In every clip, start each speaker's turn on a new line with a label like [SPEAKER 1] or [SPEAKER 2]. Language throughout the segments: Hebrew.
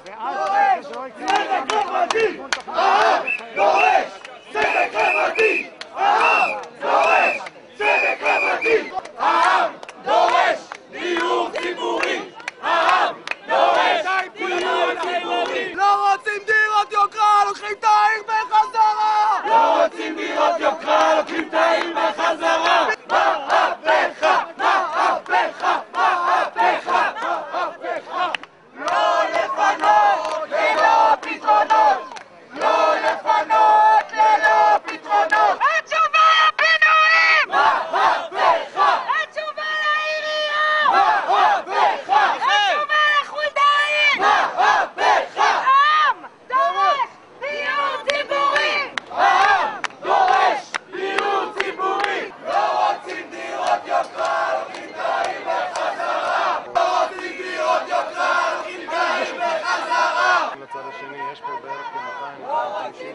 [SPEAKER 1] צדק חברתי! העם דורש! צדק חברתי! העם דורש! צדק חברתי! העם דורש! דיור ציבורי! העם דורש! דיור ציבורי!
[SPEAKER 2] לא רוצים דירות יוקרה, לוקחים את העיר בחזרה!
[SPEAKER 1] לא רוצים דירות יוקרה, לוקחים את העיר בחזרה! מהפכה! מהפכה! מהפכה! מהפכה! לא לפנות ללא פתרונות! לא לפנות ללא פתרונות!
[SPEAKER 3] התשובה לפינויים!
[SPEAKER 1] מהפכה!
[SPEAKER 3] התשובה לעירייה!
[SPEAKER 1] מהפכה!
[SPEAKER 3] התשובה לחולדאי!
[SPEAKER 1] מהפכה!
[SPEAKER 3] העם דורש דיור ציבורי!
[SPEAKER 1] העם דורש דיור ציבורי! לא רוצים דירות יוקרה, לוקחים את העיר בחזרה! לא רוצים דירות יוקרה, לוקחים את העיר בחזרה!
[SPEAKER 4] לצד השני יש פה בערך כ-250 אנשים.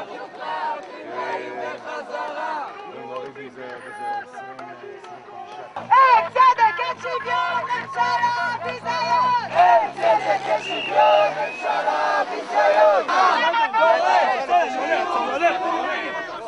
[SPEAKER 4] ומורידים זה 25.
[SPEAKER 3] אין צדק, אין שוויון, ממשלה ביזיון!
[SPEAKER 1] אין צדק, אין שוויון, ממשלה ביזיון! העם דורש דיור ציבורי!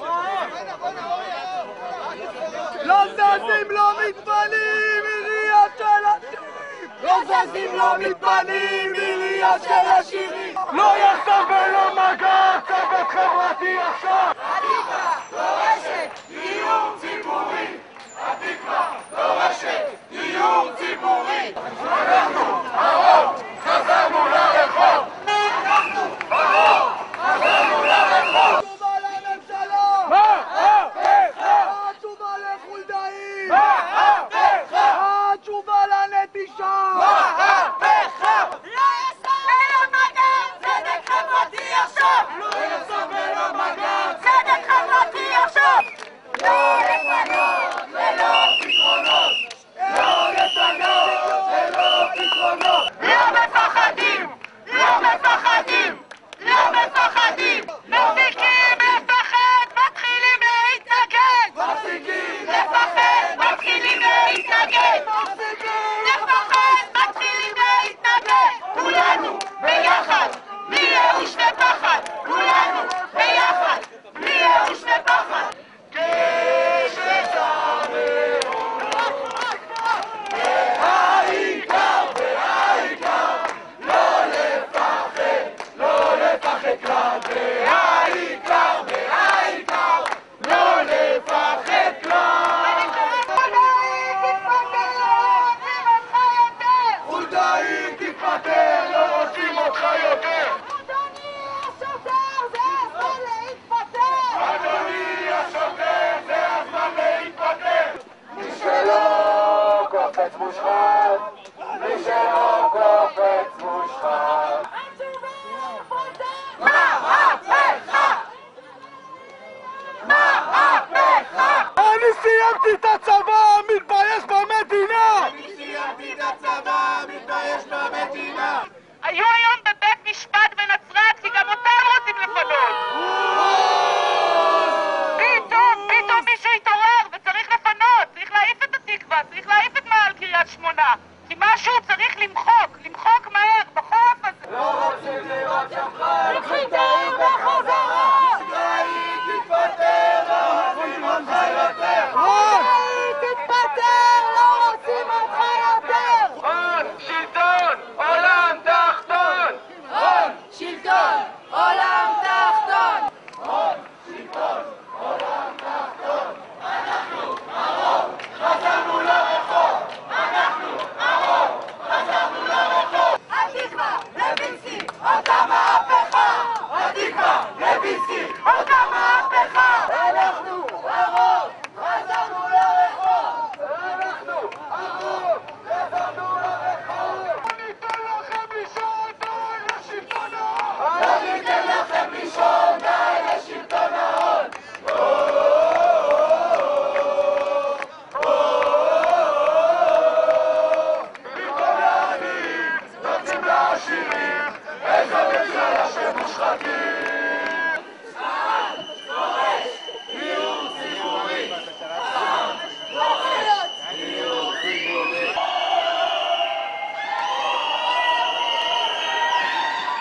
[SPEAKER 2] לא זזים, לא מתפנים, עירייה של עשירים!
[SPEAKER 1] לא זזים, לא מתפנים, עירייה של עשירים! לא יסף ולא מגע, צדק חברתי עכשיו! התקווה דורשת דיור ציבורי! התקווה דורשת דיור ציבורי! אנחנו הרוב, חזרנו לרחוב! אנחנו הרוב, חזרנו לרחוב!
[SPEAKER 2] התשובה לממשלה!
[SPEAKER 1] מהפכה!
[SPEAKER 2] התשובה לחולדאי!
[SPEAKER 1] מהפכה!
[SPEAKER 2] התשובה לנטישה!
[SPEAKER 1] מהפכה!
[SPEAKER 3] לא יסף ולא מגע! צדק חברתי עכשיו!
[SPEAKER 1] לא יסף ולא מגע!
[SPEAKER 3] צדק חברתי עכשיו!
[SPEAKER 1] לא לפנות ללא פתרונות! לא לפנות ללא פתרונות!
[SPEAKER 3] לא מפחדים! לא מפחדים! לא מפחדים! מפסיקים לפחד! מתחילים להתנגד!
[SPEAKER 1] מפסיקים
[SPEAKER 3] לפחד! מתחילים להתנגד! לפחד! מתחילים להתנגד! כולנו ביחד! בלי ייאוש ופחד! כולנו ביחד! בלי ייאוש ופחד!
[SPEAKER 1] העיקר והעיקר לא לפחד, לא לפחד כלל. והעיקר והעיקר לא לפחד כלל. חולדאי תתפטר, לא רוצים אותך יותר. אדוני השוטר, זה הזמן להתפטר. מי שלא קופץ מושחת, מי שלא קופץ מושחת. מהפכה! מהפכה!
[SPEAKER 2] אני סיימתי את הצבא, מתבייש במדינה!
[SPEAKER 1] אני סיימתי את הצבא, מתבייש במדינה.
[SPEAKER 3] היו היום בבית משפט בנצרת כי גם אותם רוצים לפנות. פתאום מישהו התעורר וצריך לפנות, צריך להעיף את התקווה, צריך להעיף את מעל קריית שמונה. כי משהו צריך למחוק מהר, בחורף הזה.
[SPEAKER 1] לא רוצים לראות יוקרה,
[SPEAKER 3] לוקחים את העיר בחזרה!
[SPEAKER 1] חולדאי תתפטר, לא רוצים אותך יותר.
[SPEAKER 3] תתפטר, לא רוצים אותך יותר!
[SPEAKER 1] הון, שלטון, עולם תחתון!
[SPEAKER 3] הון, שלטון, עולם תחתון!
[SPEAKER 1] הון, שלטון, עולם תחתון! אנחנו הרוב, חזרנו לרחוב! אנחנו הרוב, חזרנו לרחוב!
[SPEAKER 3] התקווה, לוינסקי, אותה מהפכה!
[SPEAKER 1] התקווה, לוינסקי, אותה מהפכה!
[SPEAKER 2] אנחנו הרוב! חזרנו לרחוב! אנחנו הרוב! חזרנו לרחוב!
[SPEAKER 1] ניתן לכם לישון, די לשלטון ההון! לא ניתן לכם לישון, די לשלטון ההון! במקום לעניים, נותנים לעשירים, איזו ממשלה של מושחתים! העם דורש דיור ציבורי! העם דורש דיור ציבורי!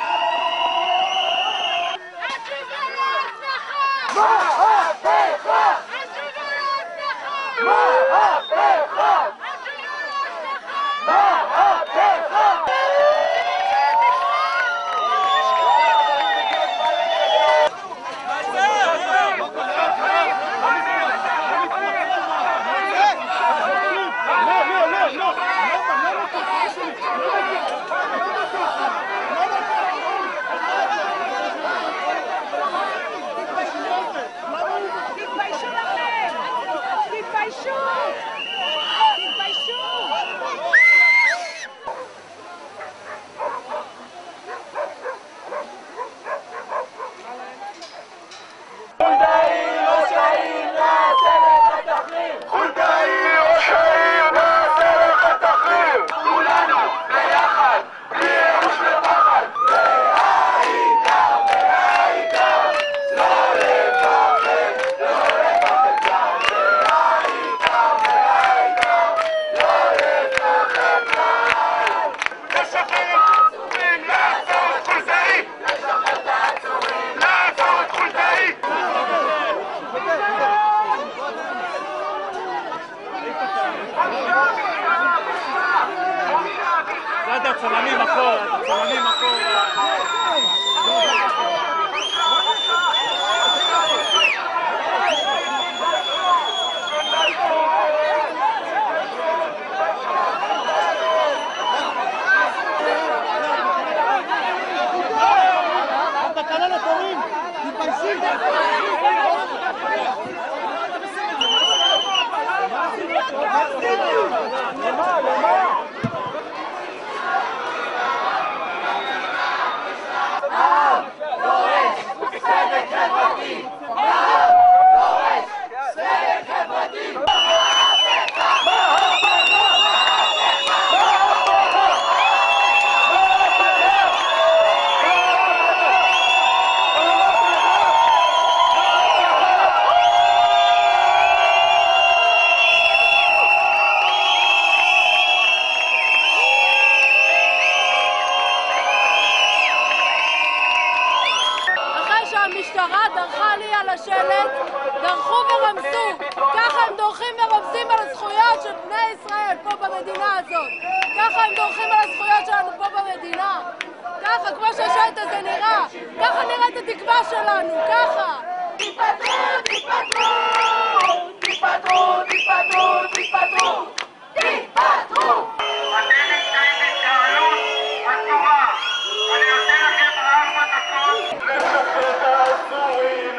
[SPEAKER 5] המשטרה דרכה לי על השלט, דרכו ורמסו. ככה הם דורכים ורמסים על הזכויות של בני ישראל פה במדינה הזאת. ככה הם דורכים על הזכויות שלנו פה במדינה. ככה, כמו שהשלט הזה נראה. ככה נראית התקווה שלנו, ככה.
[SPEAKER 1] תתפטרו, תתפטרו! תתפטרו, תתפטרו, תתפטרו! תתפטרו!
[SPEAKER 6] אתם נמצאים בהתקהלות אסורה. אני נותן לכם 4 דקות.
[SPEAKER 1] לשחרר את האסורים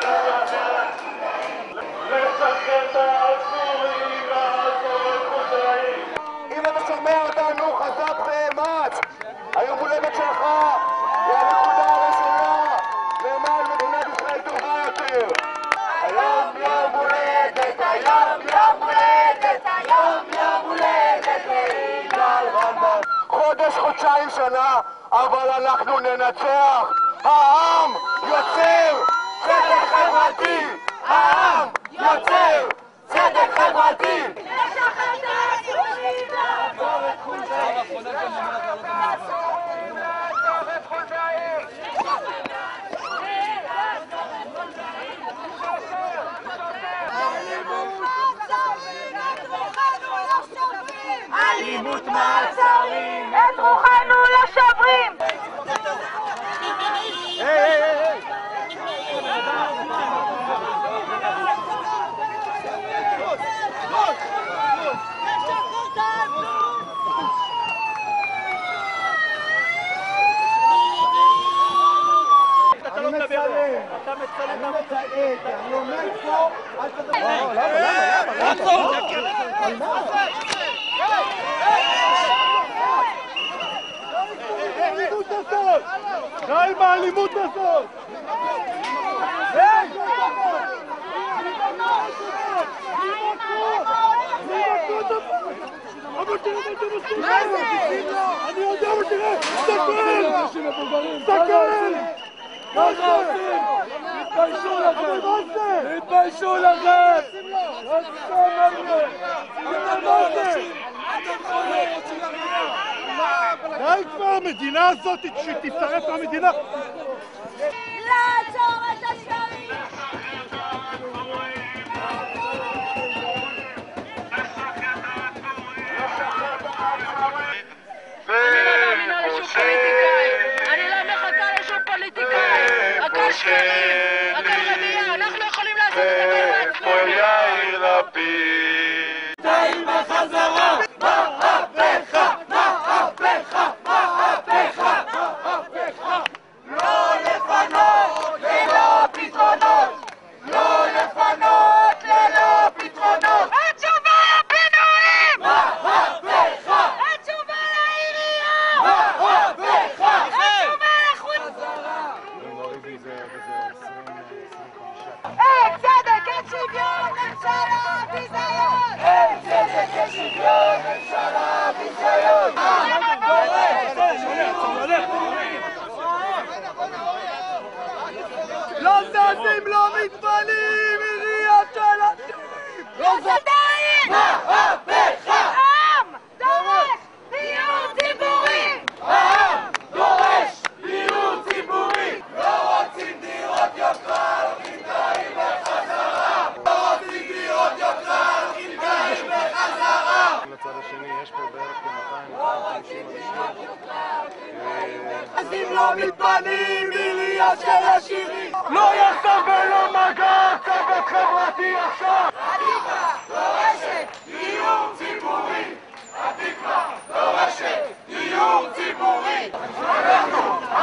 [SPEAKER 1] לשחרר את האסורים לעצור את חולדאי. אם אתה שומע אותנו חזק ואמץ, היום הולדת שלך היא הנקודה הראשונה למען מדינת ישראל טובה יותר. היום יום הולדת, היום יום הולדת, היום יום הולדת ליגאל רמב"ם. חודש, חודשיים, שנה, אבל אנחנו ננצח. העם יוצר צדק חברתי! העם יוצר צדק חברתי!
[SPEAKER 5] לשחרר את האסורים!
[SPEAKER 1] לעצור את חולדאי!
[SPEAKER 5] אלימות מעצרים! את רוחנו לא שוברים!
[SPEAKER 2] אתה מצלם, אני עומד פה, אל תדבר. די עם האלימות הזאת!
[SPEAKER 5] מה זה?
[SPEAKER 2] אני יודע מה תראה! תסתכל! תסתכל! מה זה עושים? תתביישו לכם! תתביישו לכם! די כבר, המדינה הזאת שתצטרף למדינה!
[SPEAKER 5] לעצור את השקרים! אני לא מחכה לשום פוליטיקאי, הכל שקרים, הכל רמייה, אנחנו יכולים לעשות את הכל בעצמנו.
[SPEAKER 1] יאיר לפיד! די בחזרה! מהפכה! מהפכה! מהפכה! מהפכה! לא לפנות ללא פתרונות! לא לפנות ללא פתרונות!
[SPEAKER 5] התשובה לפינויים!
[SPEAKER 1] מהפכה!
[SPEAKER 5] התשובה לעיריות!
[SPEAKER 1] מהפכה!
[SPEAKER 5] התשובה לחוץ...
[SPEAKER 4] נוריד מזה 20-25.
[SPEAKER 5] אין צדק, אין שוויון, ממשלה ביזיון!
[SPEAKER 1] אין צדק, אין שוויון, ממשלה ביזיון!
[SPEAKER 2] לא זזים, לא מתפנים, עיריית תל אביב!
[SPEAKER 5] לא זדיים!
[SPEAKER 1] מהפכה!
[SPEAKER 5] העם דורש דיור ציבורי!
[SPEAKER 1] העם דורש דיור ציבורי! לא רוצים דירות יוקרה, הולכים תאים בחזרה! לא רוצים דירות יוקרה, הולכים תאים בחזרה!
[SPEAKER 4] לצד השני יש פה בערך כ-200-250
[SPEAKER 2] זזים, לא מתפנים, עירייה של עשירים! לא יסר ולא מגע, צדק חברתי עכשיו!
[SPEAKER 1] התקווה דורשת דיור ציבורי! התקווה דורשת דיור ציבורי! אנחנו